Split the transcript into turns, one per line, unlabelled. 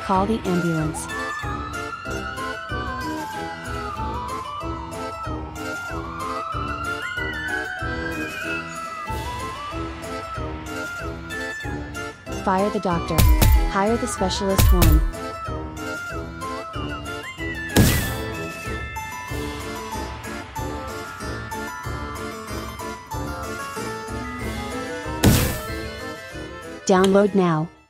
Call the ambulance. Fire the doctor. Hire the specialist one. Download now.